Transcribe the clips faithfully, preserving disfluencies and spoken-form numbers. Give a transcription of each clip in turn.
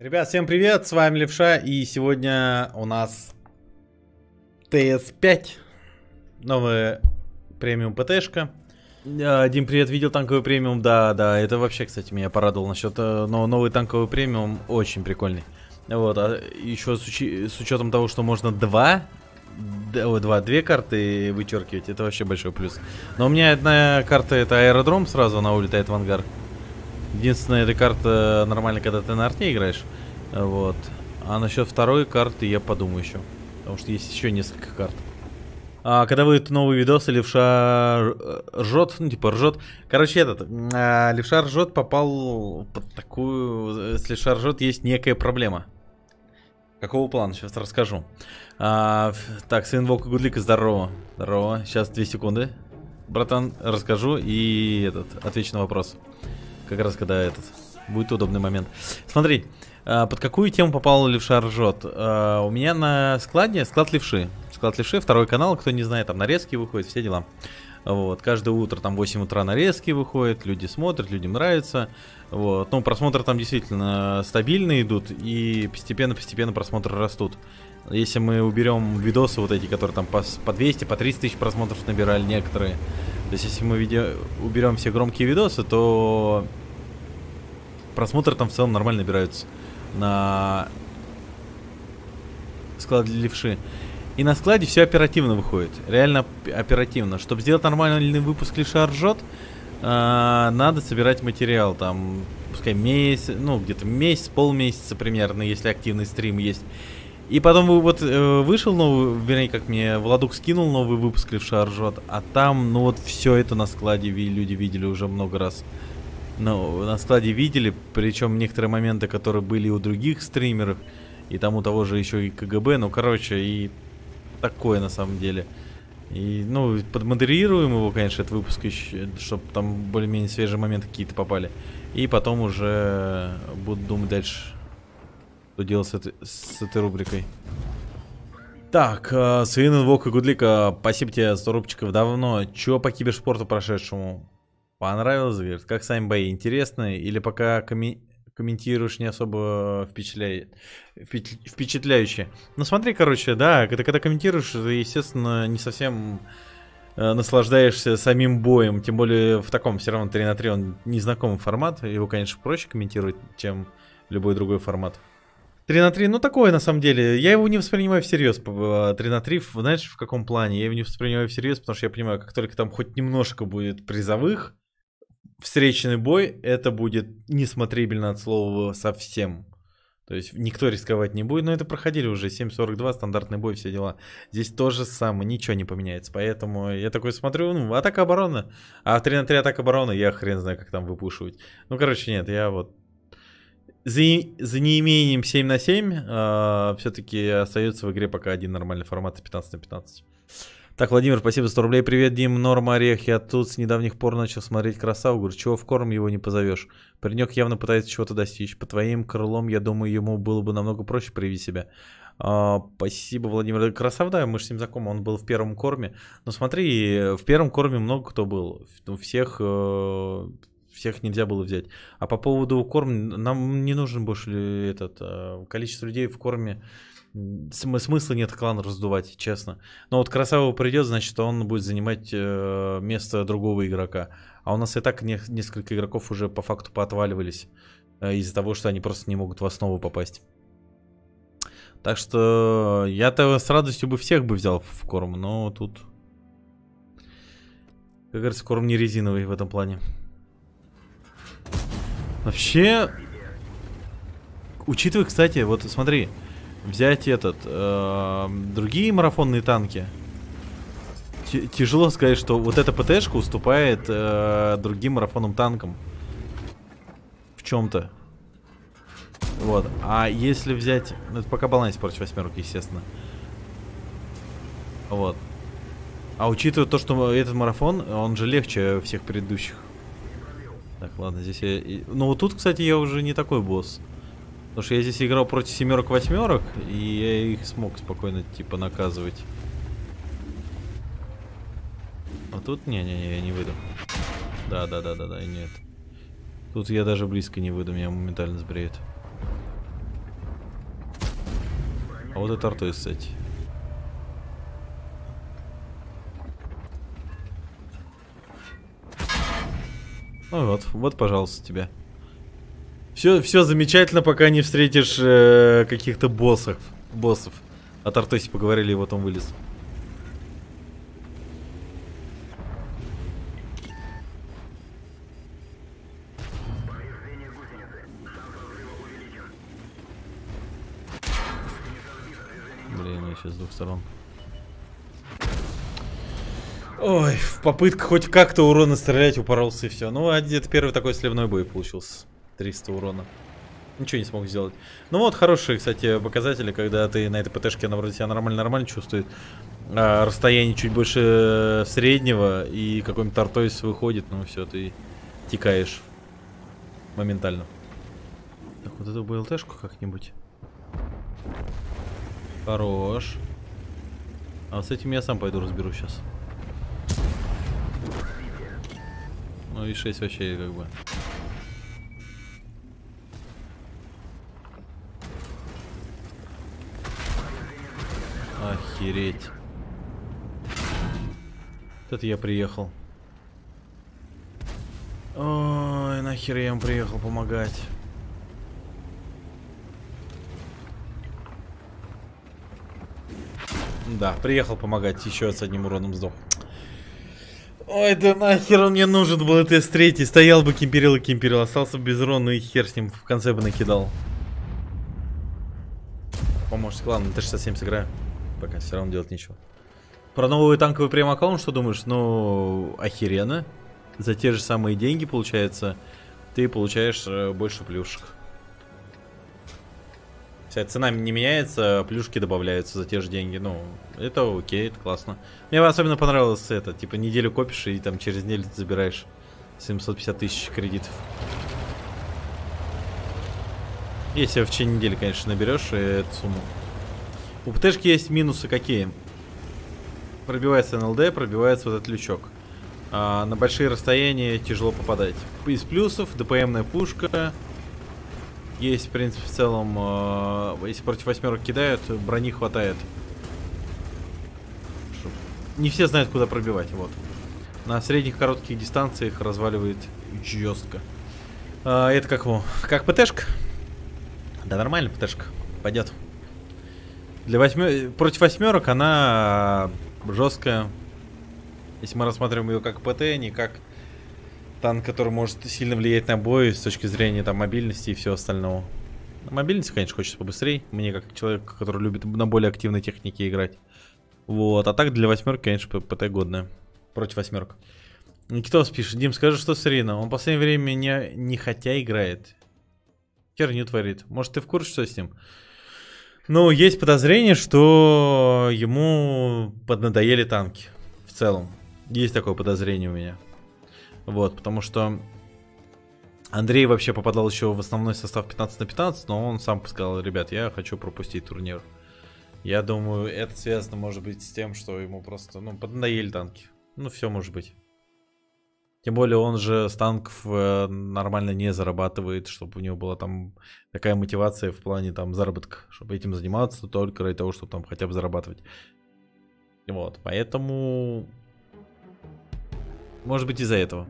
Ребят, всем привет, с вами Левша, и сегодня у нас тэ эс пять, новая премиум ПТшка. Дим, привет, видел танковый премиум? Да, да, это вообще, кстати, меня порадовал насчет но новый танковый премиум, очень прикольный. Вот, а еще с, учи, с учетом того, что можно два, два, две карты вычеркивать, это вообще большой плюс. Но у меня одна карта, это аэродром, сразу она улетает в ангар. Единственная, эта карта нормально, когда ты на арте играешь. Вот. А насчет второй карты я подумаю еще. Потому что есть еще несколько карт. А когда выйдет новый видос, Левша ржет, ну типа ржет. Короче, этот, а, Левша ржет попал под такую... С Левша ржет есть некая проблема. Какого плана? Сейчас расскажу. А, так, сын Волка Гудлика, здорово. Здорово. Сейчас две секунды. Братан, расскажу и этот, отвечу на вопрос. Как раз когда этот будет удобный момент. Смотри, под какую тему попал Левша ржет? У меня на складе склад Левши. Склад Левши, второй канал, кто не знает, там нарезки выходят, все дела. Вот, каждое утро там в восемь утра нарезки выходят, люди смотрят, людям нравится. Вот, ну, просмотры там действительно стабильные идут, и постепенно-постепенно просмотры растут. Если мы уберем видосы вот эти, которые там по, по двести, по триста тысяч просмотров набирали некоторые. То есть, если мы видео, уберем все громкие видосы, то просмотры там в целом нормально набираются на складе Левши. И на складе все оперативно выходит. Реально оперативно. Чтобы сделать нормальный выпуск Левша ржет, э, надо собирать материал. Там, пускай месяц, ну, где-то месяц, полмесяца примерно, если активный стрим есть. И потом вот э, вышел новый, вернее, как мне Владук скинул новый выпуск Левша ржет, а там, ну вот все это на складе люди видели уже много раз. Ну, на складе видели, причем некоторые моменты, которые были у других стримеров, и там у того же еще и КГБ, ну, короче, и такое на самом деле. И, ну, подмодерируем его, конечно, этот выпуск, чтобы там более-менее свежие моменты какие-то попали. И потом уже буду думать дальше, что делать с этой, с этой рубрикой. Так, э, сын Волка Гудлика, спасибо тебе, сто рубчиков давно. Чё по киберспорту прошедшему? Понравилось, говорит? Как сами бои? Интересные? Или пока коми комментируешь не особо впечатляет, впечатляюще? Ну смотри, короче, да, когда, когда комментируешь, ты, естественно, не совсем э, наслаждаешься самим боем. Тем более в таком все равно три на три он незнакомый формат. Его, конечно, проще комментировать, чем любой другой формат. три на три, ну такое на самом деле. Я его не воспринимаю всерьез. три на три, знаешь, в каком плане? Я его не воспринимаю всерьез, потому что я понимаю, как только там хоть немножко будет призовых, встречный бой, это будет несмотрибельно от слова совсем. То есть никто рисковать не будет. Но это проходили уже семь сорок два, стандартный бой, все дела. Здесь то же самое, ничего не поменяется. Поэтому я такой смотрю, ну, атака-оборона. А три на три атака-оборона, я хрен знаю, как там выпушивать. Ну, короче, нет, я вот... За, за неимением семь на семь э, все-таки остается в игре пока один нормальный формат пятнадцать на пятнадцать. Так, Владимир, спасибо, сто рублей. Привет, Дим, Норм, Орех. Я тут с недавних пор начал смотреть Красаву. Говорю, чего в корм его не позовешь? Паренек явно пытается чего-то достичь. По твоим крылом, я думаю, ему было бы намного проще проявить себя. А, спасибо, Владимир. Красав, да, мы же с ним знакомы, он был в первом корме. Но смотри, в первом корме много кто был. У всех... Э Всех нельзя было взять. А по поводу корма, нам не нужен больше этот количество людей в корме. Смысла нет клан раздувать, честно. Но вот Красава придет, значит, он будет занимать место другого игрока. А у нас и так несколько игроков уже по факту поотваливались из-за того, что они просто не могут в основу попасть. Так что я-то с радостью бы всех бы взял в корм, но тут, как говорится, корм не резиновый в этом плане. Вообще, учитывая, кстати, вот смотри, взять этот, э, другие марафонные танки, Т тяжело сказать, что вот эта ПТшка уступает э, другим марафонным танкам в чем-то. Вот, а если взять, ну это пока баланс против восьмерок, естественно. Вот. А учитывая то, что этот марафон, он же легче всех предыдущих. Так, ладно, здесь я... Ну вот тут, кстати, я уже не такой босс. Потому что я здесь играл против семерок-восьмерок, и я их смог спокойно, типа, наказывать. А тут, не-не-не, я не выйду. Да-да-да-да-да, нет. Тут я даже близко не выйду, меня моментально сбреет. А вот это артой, кстати. Ну вот, вот, пожалуйста, тебе. Все, все замечательно, пока не встретишь э, каких-то боссов. Боссов. От Артоси поговорили, и вот он вылез. Блин, я сейчас с двух сторон. Ой, в попытках хоть как-то урона стрелять упоролся и все. Ну, а это первый такой сливной бой получился. триста урона. Ничего не смог сделать. Ну вот, хорошие, кстати, показатели, когда ты на этой ПТшке, она вроде себя нормально-нормально чувствует. А расстояние чуть больше среднего, и какой-нибудь Артойс выходит, ну все, ты текаешь моментально. Так, вот эту БЛТшку как-нибудь. Хорош. А вот с этим я сам пойду разберу сейчас. Ну и шесть вообще как бы. Охереть. Это я приехал. Ой, нахер я им приехал помогать. Да, приехал помогать, еще с одним уроном сдох. Ой, да нахер он мне нужен был, это эс три. Стоял бы кемперил и кемперил, остался без урона, и хер с ним в конце бы накидал. Поможет, ладно, Т шестьдесят семь сыграю. Пока все равно делать нечего. Про новый танковый прем-аккаунт, что думаешь? Ну, охеренно. За те же самые деньги, получается, ты получаешь э, больше плюшек. Вся цена не меняется, плюшки добавляются за те же деньги. Ну, это окей, это классно. Мне особенно понравилось это, типа неделю копишь и там через неделю ты забираешь семьсот пятьдесят тысяч кредитов. Если в течение недели, конечно, наберешь эту сумму. У ПТшки есть минусы какие? Пробивается эн эл дэ, пробивается вот этот лючок. А на большие расстояния тяжело попадать. Из плюсов ДПМная пушка. Есть, в принципе, в целом, э, если против восьмерок кидают, брони хватает. Не все знают, куда пробивать, вот. На средних коротких дистанциях разваливает жестко. А, это как его? Как ПТшка? Да, нормально ПТшка. Пойдет. Для восьмер... Против восьмерок она жесткая. Если мы рассматриваем ее как ПТ, не как танк, который может сильно влиять на бой с точки зрения там мобильности и всего остального. На мобильности, конечно, хочется побыстрее. Мне как человек, который любит на более активной технике играть. Вот. А так для восьмерки, конечно, ПТ годная. Против восьмерок. Никитос пишет: Дим, скажи, что с Рино? Он в последнее время не, не хотя играет. Херню творит. Может, ты в курсе, что с ним? Ну, есть подозрение, что ему поднадоели танки. В целом. Есть такое подозрение у меня. Вот, потому что Андрей вообще попадал еще в основной состав пятнадцать на пятнадцать, но он сам сказал: ребят, я хочу пропустить турнир. Я думаю, это связано, может быть, с тем, что ему просто, ну, поднадоели танки. Ну, все может быть. Тем более он же с танков э, нормально не зарабатывает, чтобы у него была там такая мотивация в плане там заработка, чтобы этим заниматься только ради того, чтобы там хотя бы зарабатывать. И вот, поэтому, может быть, из-за этого.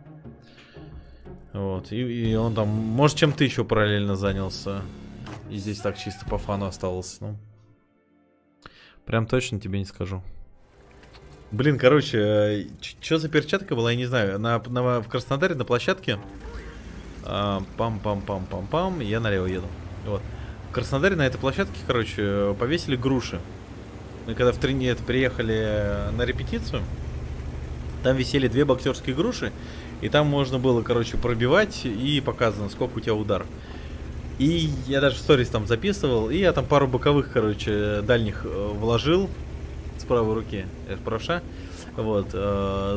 Вот, и, и он там, может, чем-то еще параллельно занялся. И здесь так чисто по фану осталось, ну. Прям точно тебе не скажу. Блин, короче, что за перчатка была, я не знаю. На, на, в Краснодаре на площадке пам-пам-пам-пам-пам, я налево еду. Вот. В Краснодаре на этой площадке, короче, повесили груши. Мы когда в тренировке приехали на репетицию, там висели две боксерские груши, и там можно было, короче, пробивать, и показано, сколько у тебя удар. И я даже в сторис там записывал, и я там пару боковых, короче, дальних вложил. С правой руки, это правша. Вот. Э,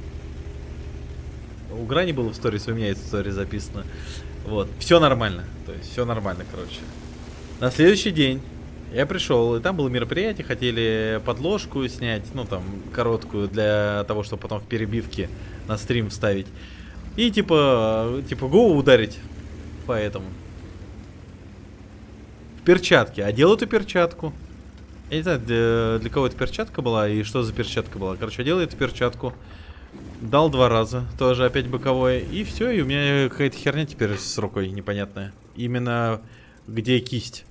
у Грани было в сторис, у меня это в сторис записано. Вот. Все нормально. То есть все нормально, короче. На следующий день я пришел, и там было мероприятие, хотели подложку снять, ну там, короткую, для того, чтобы потом в перебивке на стрим вставить. И типа, типа, го ударить. Поэтому. в перчатке. Одел эту перчатку. Я не знаю, для, для кого эта перчатка была и что за перчатка была. Короче, одел эту перчатку. Дал два раза. Тоже опять боковое. И все, и у меня какая-то херня теперь с рукой непонятная. Именно где кисть.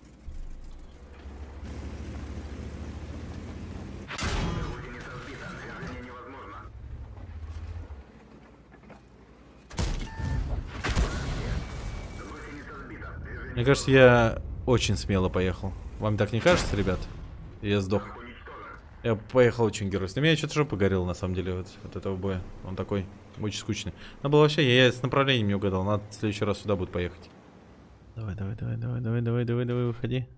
Мне кажется, я очень смело поехал. Вам так не кажется, ребят? Я сдох. Я поехал очень геройски. Меня что-то жопа горела, на самом деле, вот, от этого боя. Он такой, очень скучный. Надо было вообще, я, я с направлением не угадал. Надо в следующий раз сюда будет поехать. Давай, давай, давай, давай, давай, давай, давай, давай, выходи.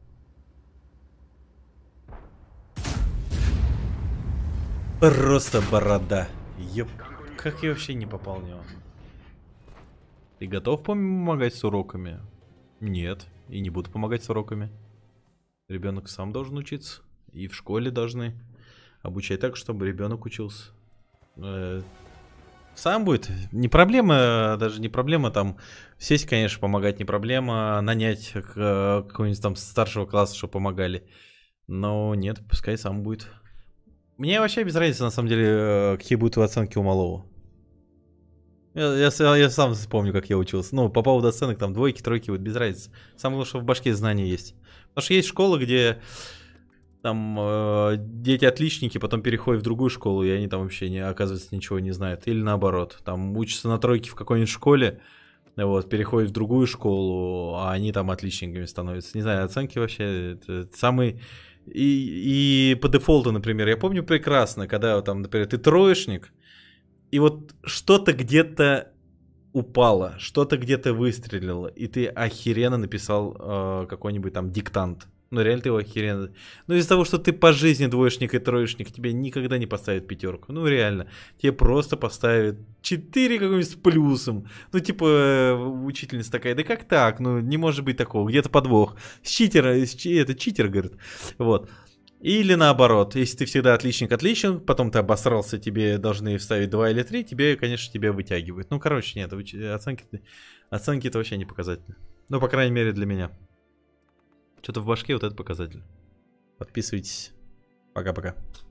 Просто борода. Ёп, как я вообще не попал в него? Ты готов помогать с уроками? Нет, и не буду помогать с уроками. Ребенок сам должен учиться. И в школе должны обучать так, чтобы ребенок учился. Э, сам будет. Не проблема, даже не проблема там сесть, конечно, помогать, не проблема нанять какого-нибудь там старшего класса, чтобы помогали. Но нет, пускай сам будет. Мне вообще без разницы, на самом деле, какие будут оценки у малого. Я, я, я сам вспомню, как я учился. Ну, по поводу оценок, там, двойки, тройки, вот без разницы. Самое лучшее в башке знания есть. Потому что есть школы, где там э, дети отличники, потом переходят в другую школу, и они там вообще, не, оказывается, ничего не знают. Или наоборот, там учатся на тройке в какой-нибудь школе, вот, переходят в другую школу, а они там отличниками становятся. Не знаю, оценки вообще, это самый... И, и по дефолту, например, я помню прекрасно, когда там, например, ты троечник, и вот что-то где-то упало, что-то где-то выстрелило, и ты охеренно написал э, какой-нибудь там диктант. Ну, реально ты его охеренно... Ну, из-за того, что ты по жизни двоечник и троечник, тебе никогда не поставят пятерку. Ну, реально. Тебе просто поставят четыре какого-нибудь с плюсом. Ну, типа, э, учительница такая, да как так? Ну, не может быть такого, где-то подвох. С читера, с, это читер, говорит. Вот. Или наоборот, если ты всегда отличник-отличник, потом ты обосрался, тебе должны вставить два или три, тебе, конечно, тебя вытягивают. Ну, короче, нет, оценки, оценки это вообще не показательно. Ну, по крайней мере, для меня. Что-то в башке вот этот показатель. Подписывайтесь. Пока-пока.